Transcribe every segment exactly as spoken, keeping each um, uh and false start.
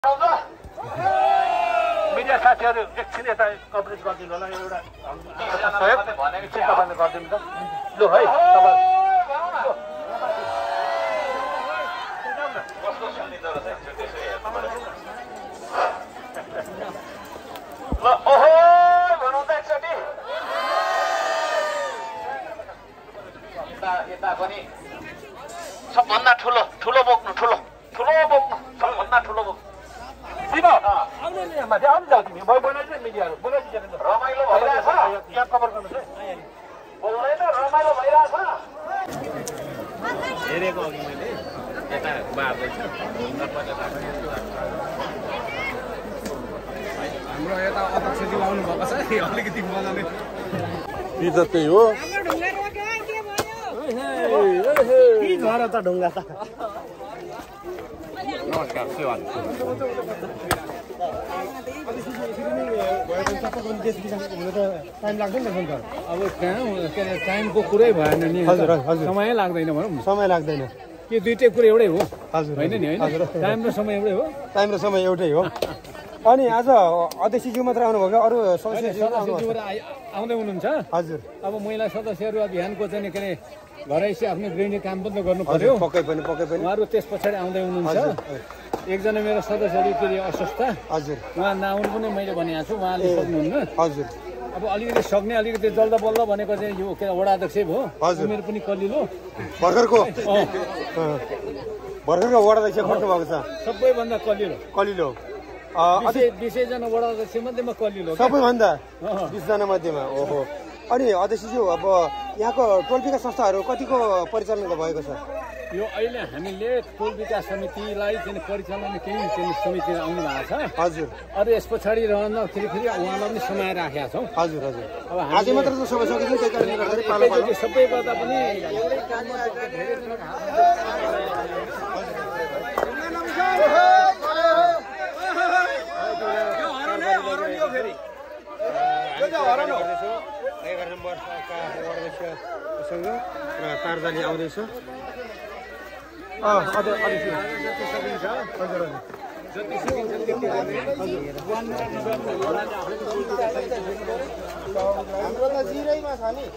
Media साथीहरु एकछिन यता कभरेज गरिदिनु होला एउटा सहयोग भनेको चाहिँ तपाईले गरिदिनु त लु है तपाई कस्तो सुनिँदो रहेछ त्यसो हेर्नु ल ओहो भनौँ त एकचोटी यता यता पनि सबभन्दा ठुलो ठुलो बोक्नु ठुलो ठुलो बोक्नु सबभन्दा ठुलो बोक्नु दिबा आउने नि माथि आउनु जाऊ तिमी म बोलाइदिन्छु मिडियाहरु बोलाइदिन्छु रमाइलो भइरहेछ यहाँ कभर गर्नुस् है बोल्दैन रमाइलो भइरहेछ हेरेको अघि मैले यता बार्दैछ हाम्रो यता अध्यक्षजी आउनु भएको छ अलिकति मजाले यी त त्यही हो के झर त ढुङ्गा त नमस्कार सेवा टाइम लाग्दैन नि त अब कहाँ के अरे टाइमको कुरै भएन नि हजुर हजुर समय लाग्दैन भनौँ समय लाग्दैन के दुईटै कुरा एउटै हो हजुर होइन नि होइन टाइम र समय एउटै हो टाइम र समय एउटै हो अनि आज अध्यक्षज्यू मात्र आउनुभयो अरू सदस्यज्यूहरू आउँदै हुनुहुन्छ हजुर अब महिला सदस्यहरू अभियानको चाहिँ के अरे घरैसी आफ्नो गृहिणी काम पनि त गर्नु पर्यो पक्कै पनि पक्कै पनि उहाँहरू त्यस पछाडि आउँदै हुनुहुन्छ एकजना मेरो सदस्यहरू फेरि अस्वस्थ हजुर उहाँ नआउनु पनि मैले भनेको छु उहाँले सक्नुहुन्न हजुर अब अलिकति सक्ने अलिकति जल्द बल्ल भनेको चाहिँ यो के वडा अध्यक्ष भयो मेरो पनि कलिलो भर्खरको भर्खरको वडा अध्यक्ष खट्नु भएको छ सबैभन्दा कलिलो कलिलो बिसैजना वडा अध्यक्ष मध्येमा कलिलो सबैभन्दा बिसजना मध्येमा ओहो अनि अध्यक्षज्यू अब यहाँको टोल विकास संस्थाहरू कतिको परिचालन भएको छ यो अहिले हामीले टोल विकास समितिलाई चाहिँ परिचालन केही चाहिँ समिति आउनु भएको छ हजुर अरू यस पछाडि रहँदाखेरि फेरि उहाँलाई पनि समाएर राखेका छौँ हजुर हजुर अब आज मात्र त समय सकिन्छ त्यही कारणले गर्दाखेरि सबै गर्दा पनि एउटै काममा धेरैजना एघार नम्बरका अध्यक्षसँग र तारजाली आउँदैछ जति सकिन्छ हजुर जति सकिन्छ त्यति हाम्रो त जिरैमा छ नि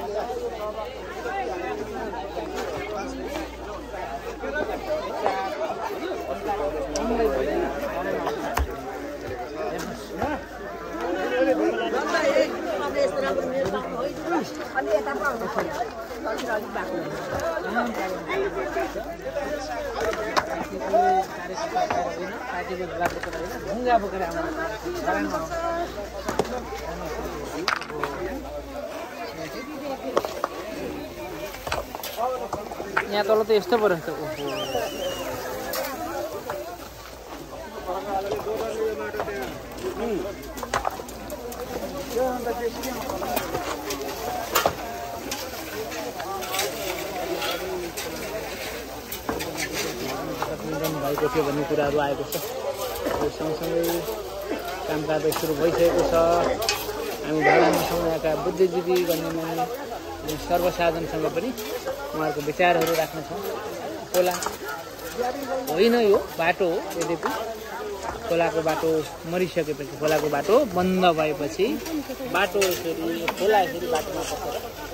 अनि यता पाउनु पर्यो अलिक अलिक बाक्लो ढुङ्गा बोकेर आउनु यहाँ तल त यस्तो पो रहेछ भएको थियो भन्ने कुराहरू आएको छ यो सँगसँगै कामकाज सुरु भइसकेको छ हामी भाडासँग यहाँका बुद्धिजीवी गण्यमान्य अनि सर्वसाधारणसँग पनि उहाँहरूको विचारहरू राख्नेछौँ खोला होइन यो बाटो हो यद्यपि खोलाको बाटो मरिसकेपछि खोलाको बाटो बन्द भएपछि बाटो फेरि खोला फेरि बाटोमा पसेर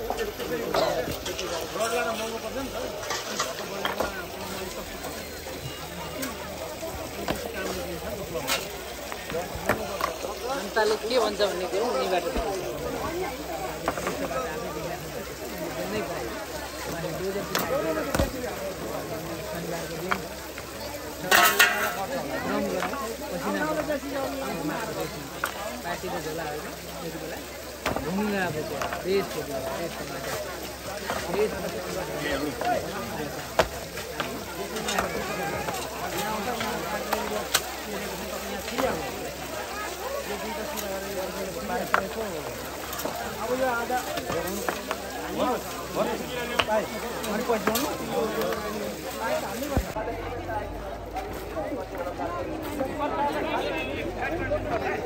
जनताले के भन्छ भन्ने कुरो उनीबाट पार्टीको झोला होइन त्यति बेला ढुङ्गा बोकेर देश बोकेर अब यो आधा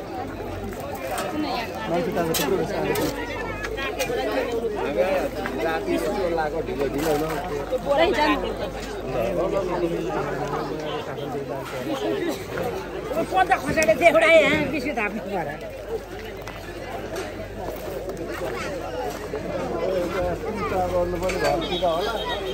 मान्छे पन्ध्र खसाले देखाए यहाँ बेसी थाप्नु पर्यो गर्नु पनि घरतिर होला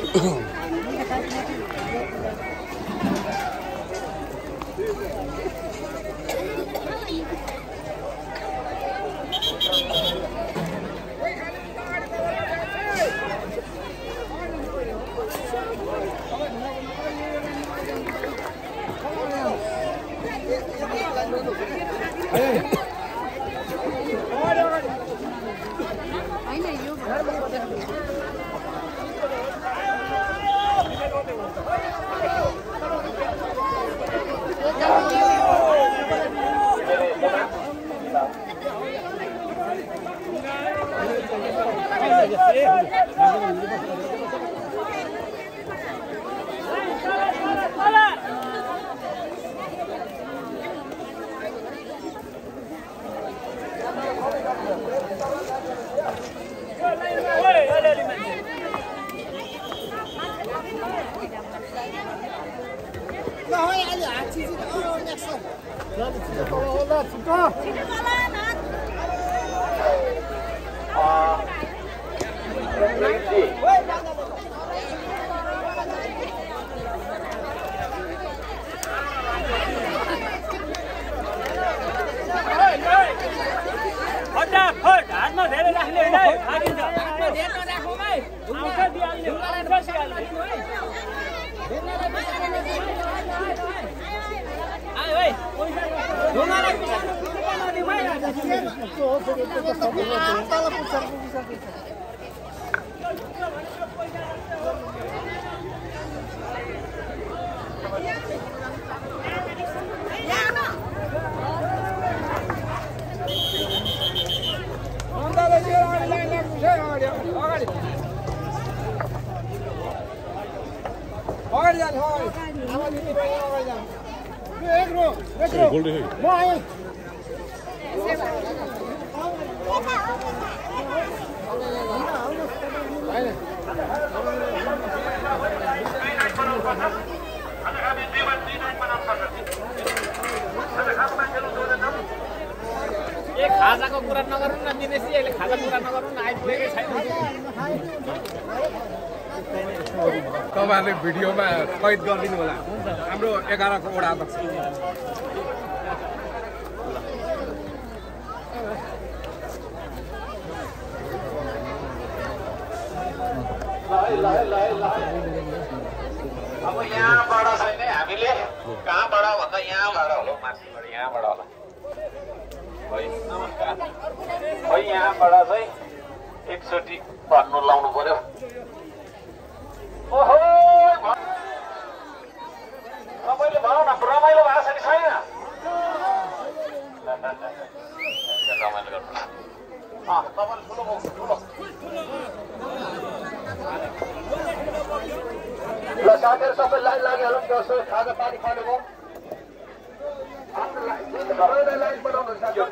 खाजाको कुरा नगरौँ न विदेशी अहिले खाजा कुरा नगरौँ न आइपुगेकै छैन तपाईहरुले भिडियोमा कैद गरिदिनु होला हाम्रो एघारको वडा अध्यक्ष अब यहाँबाट छैन हामीले कहाँबाट भन्दा यहाँबाट होला माथिबाट यहाँबाट होला है नमस्कार है यहाँबाट चाहिँ एकचोटि भन्नु लाउनु पर्यो ओहो तपाईँले भनौ न रमाइलो भएको छ कि छैन रमाइलो गर्नु तपाईँले ठुलो ठुलो ल साथीहरू सबै लाइन लागिहालौँ त्यो खाजा पानी खानुभयो लाइन बनाउनु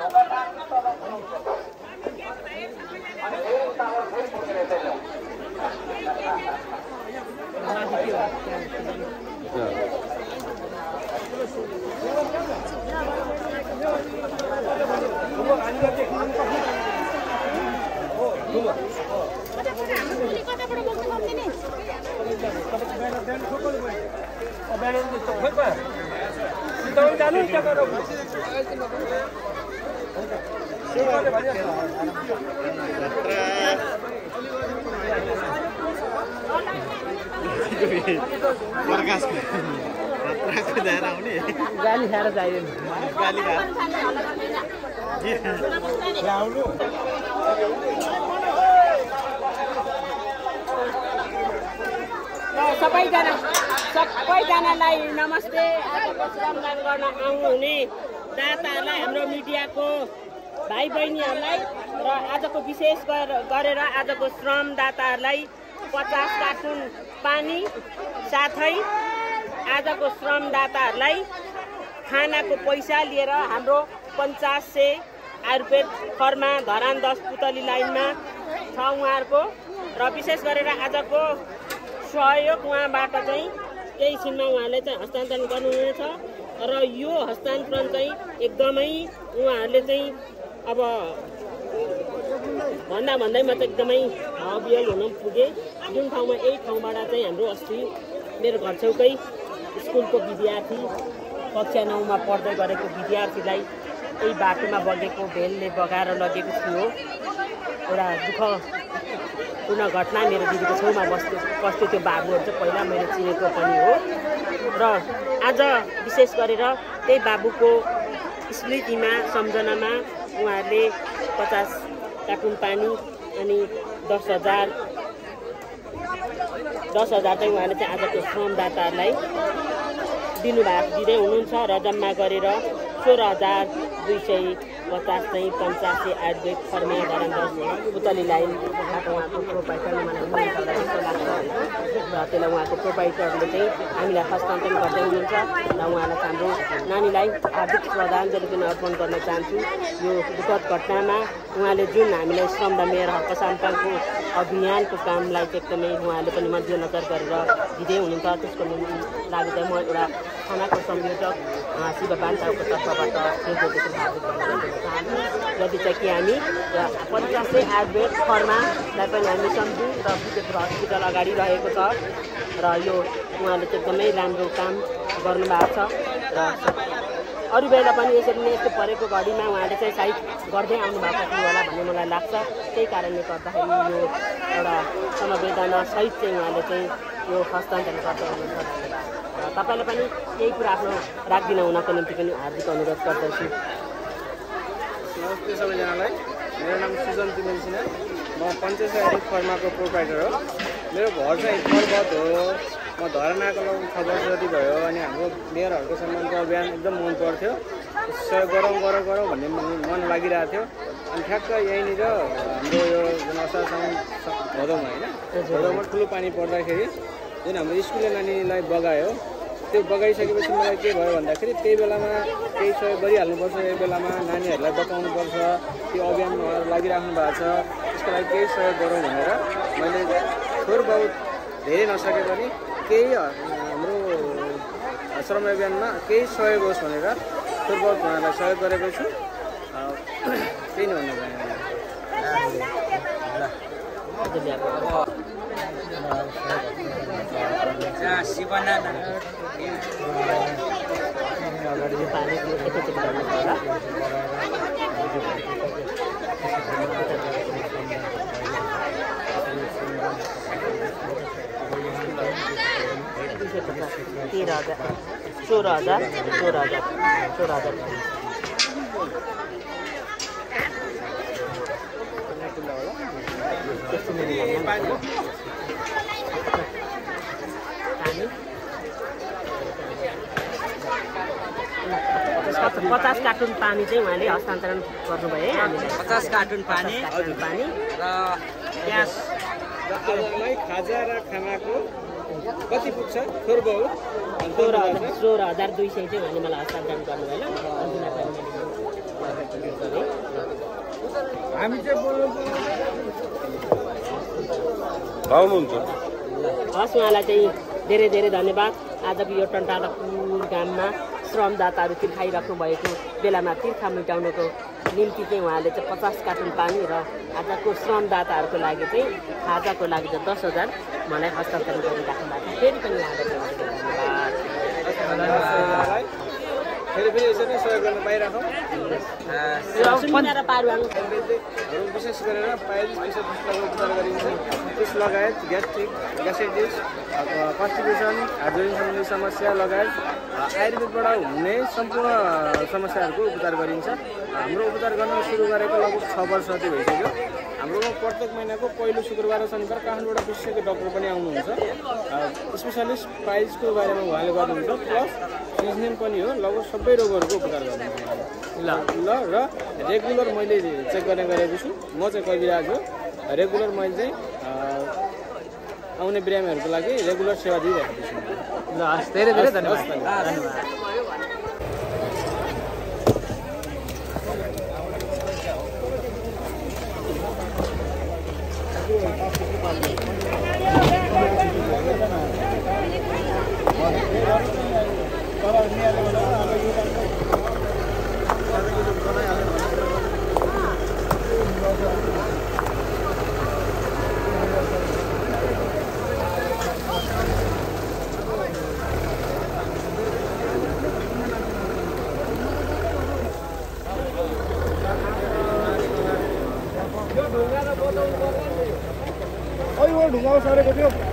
गाली खाएर चाहियो गाली खाएर सबैजना सबैजनालाई नमस्ते आजको श्रमदान गर्न आउनुहुने दाताहरूलाई हाम्रो मिडियाको भाइ बहिनीहरूलाई र आजको विशेष गरेर आजको श्रमदाताहरूलाई पचास कार्टुन पानी साथै आजको श्रमदाताहरूलाई खानाको पैसा लिएर हाम्रो पञ्चास सय आयुर्वेद फर्मा धरान दस पुतली लाइनमा छ उहाँहरूको र विशेष गरेर आजको सहयोग उहाँबाट चाहिँ केही छिनमा उहाँले चाहिँ हस्तान्तरण गर्नुहुनेछ र यो हस्तान्तरण चाहिँ एकदमै उहाँहरूले चाहिँ अब भन्दा भन्दैमा त एकदमै हबियल हुन पुगे। जुन ठाउँमा यही ठाउँबाट चाहिँ हाम्रो अस्ति मेरो घर छेउकै स्कुलको विद्यार्थी कक्षा नौमा पढ्दै गरेको विद्यार्थीलाई यही बाटोमा बगेको भेलले बगाएर लगेको थियो। एउटा दुःखपूर्ण घटना। मेरो दिदीको छेउमा बस्थे बस्थे त्यो बाबुहरू चाहिँ पहिला मैले चिनेको पनि हो र आज विशेष गरेर त्यही बाबुको स्मृतिमा सम्झनामा उहाँहरूले पचास कार्टुन पानी अनि दस हजार दस हजार चाहिँ उहाँले चाहिँ आज त्यो श्रमदाताहरूलाई दिनुभएको दिँदै हुनुहुन्छ र जम्मा गरेर सोह्र हजार दुई सय पचास चाहिँ पञ्चासी आयुर्वेद फर्मे गराउँदा पुतली लाइन उहाँको प्रोपाइटरले मलाई हुनुहुन्छ जस्तो लाग्छ होइन र त्यसलाई उहाँको प्रोपाइटरले चाहिँ हामीलाई हस्तान्तरण गर्दै हुनुहुन्छ र उहाँलाई हाम्रो नानीलाई हार्दिक श्रद्धाञ्जली पनि अर्पण गर्न चाहन्छु। यो दुःखद घटनामा उहाँले जुन हामीलाई श्रम र मेयर हक सान्तालको अभियानको कामलाई चाहिँ एकदमै उहाँले पनि मध्यनजर गरेर दिँदै हुनुहुन्छ। त्यसको लागि चाहिँ म एउटा थानाको संयोजक शिव बान्ताको तर्फबाट जति चाहिँ कि हामी पचासै आयुर्वेद फर्मालाई पनि हामी सम्झौँ र विशेष हस्पिटल अगाडि रहेको छ र यो उहाँले चाहिँ एकदमै राम्रो काम गर्नुभएको छ र अरू बेला पनि यसरी नै यस्तो परेको घडीमा उहाँले चाहिँ साइड गर्दै आउनुभएको थियो होला भन्ने मलाई लाग्छ। त्यही कारणले गर्दाखेरि यो एउटा समवेदना सहित चाहिँ उहाँले चाहिँ यो हस्तान्तरण गर्दै हुनुहुन्छ। तपाईँले पनि केही कुरा आफ्नो राखिदिन हुनको निम्ति पनि हार्दिक अनुरोध गर्दछु। नमस्ते सबैजनालाई, मेरो नाम सुजन तिमेल सिन्हा, म पञ्चायत आयुर्वेद फर्माको प्रोपाइटर हो। मेरो घर चाहिँ पर्वत हो। म धरनाको लगभग छ वर्ष जति भयो अनि हाम्रो मेयरहरूको सम्मानको अभियान एकदम मन पर्थ्यो। सहयोग गरौँ गरौँ गरौँ भन्ने मन लागिरहेको थियो। अनि ठ्याक्क यहीँनिर हाम्रो यो जुन असार साउन भदौमा होइन भदौमा ठुलो पानी पर्दाखेरि जुन हाम्रो स्कुलले नानीलाई बगायो त्यो बगाइसकेपछि मलाई के भयो भन्दाखेरि त्यही बेलामा केही सहयोग गरिहाल्नुपर्छ। यही बेलामा नानीहरूलाई बचाउनुपर्छ, त्यो अभियान लागिराख्नु भएको छ। त्यसको लागि केही सहयोग गरौँ भनेर मैले थोर बहुत धेरै नसके पनि केही हाम्रो श्रम अभियानमा केही सहयोग होस् भनेर थोर बहुत उहाँलाई सहयोग गरेको छु। त्यही नै भन्नु चाहेँ। तेह्र हजार सोह्र हजार सोह्र हजार सोह्र हजार पचास कार्टुन पानी चाहिँ उहाँले हस्तान्तरण गर्नुभयो है हामीलाई। पचास कार्टुन पानी हजुर पानी र ग्यास खाजा र खानाको कति पुग्छ थोर बहुत सोह्र हजार सोह्र हजार दुई सय चाहिँ उहाँले मलाई हस्तान्तरण गर्नुभयो। हामी चाहिँ पाउनुहुन्छ। हस्, उहाँलाई चाहिँ धेरै धेरै धन्यवाद। आजको यो टन्टालापुर गाममा श्रमदाताहरू तिर्खाइराख्नु भएको बेलामा तिर्खा मेटाउनको निम्ति चाहिँ उहाँले चाहिँ पचास कार्टुन पानी र आजको श्रमदाताहरूको लागि चाहिँ खाजाको लागि चाहिँ दस हजार मलाई हस्तान्तरण गरिराख्नु भएको छ। फेरि पनि उहाँलाई धन्यवाद। फेरि फेरि यसरी सहयोग गर्न पाइराखौँ। सुनेर पारुवाङ विशेष गरेर पाइल्स विषयवस्तुको उपचार गरिन्छ। त्यस लगायत ग्यास्ट्रिक ग्यास्ट्राइटिस कन्स्टिपेसन हार्डवेयर सम्बन्धी समस्या लगायत आयुर्वेदबाट हुने सम्पूर्ण समस्याहरूको उपचार गरिन्छ। हाम्रो उपचार गर्न सुरु गरेको लगभग छ वर्ष जति भइसक्यो। हाम्रोमा प्रत्येक महिनाको पहिलो शुक्रबार र शनिबार काठमाडौँबाट विशेषज्ञ डक्टर पनि आउनुहुन्छ। स्पेसलिस्ट पाइल्सको बारेमा उहाँले गर्नुहुन्छ, प्लस सिजनल पनि हो। लगभग सबै रोगहरूको उपचार गर्नुहुन्छ ल ल र रेगुलर मैले चेक गर्ने गरेको छु। म चाहिँ कविराज हो। रेगुलर मैले चाहिँ आउने बिरामीहरूको लागि रेगुलर सेवा दिइरहेको छु। ल हस्, धेरै धेरै धन्यवाद धन्यवाद। ढुङ्गामा सरेको थियो